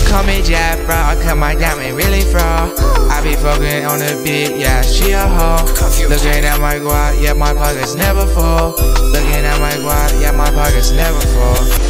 Call me Jack Frog, cause my diamond really fraud. I be fucking on the beat, yeah, she a hoe. Looking at my guap, yeah, my pockets never full. Looking at my guap, yeah, my pockets never full.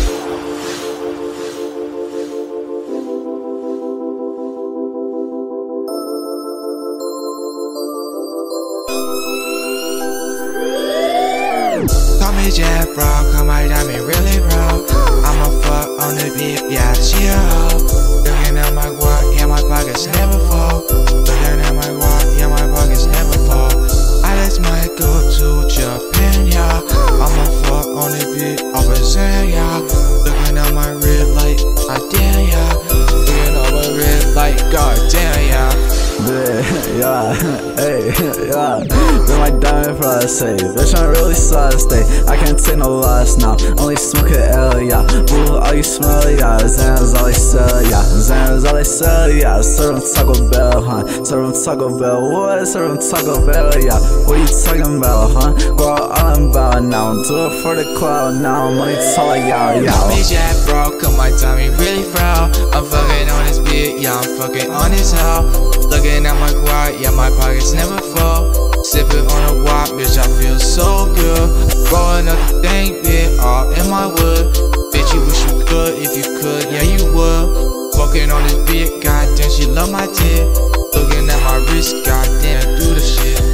Call me Jack Frog, cause my diamond really raw. I'ma fuck on the beat, yeah, she a hoe. Looking at my guap, yeah, my pockets never fall. Looking at my guap, yeah, my pockets never fall. I just might go to Japan, yeah. I'ma fuck on the beat, over Zen, yeah. Looking at my red light, I damn, yeah. Looking at my red light, goddamn, yeah. Yeah, hey, yeah. Then my diamond for I say, bitch, I'm really sad to stay. I can't take no loss now. Only smoke a L, yeah. Boo, all you smell, yeah. Xans all they sell, yeah. Xans all they sell, yeah. Serve them Taco Bell, huh? Serve them Taco Bell, what? Serve them Taco Bell, yeah. What you talking about, huh? Bro, all I'm about now. Do it for the cloud now. Money tall like y'all, y'all. Call me Jack Frog, cause my diamond really fraud. I'm fucking on this beat, yeah. I'm fucking on this hoe. Looking at my guap, yeah, my pockets never full. Sipping on a wop, bitch, I feel so good. Rolling up the thing, bitch, all in my wood. Bitch, you wish you could, if you could, yeah, you would. Fucking on this beat, goddamn, she love my dick. Looking at my wrist, goddamn, do the shit.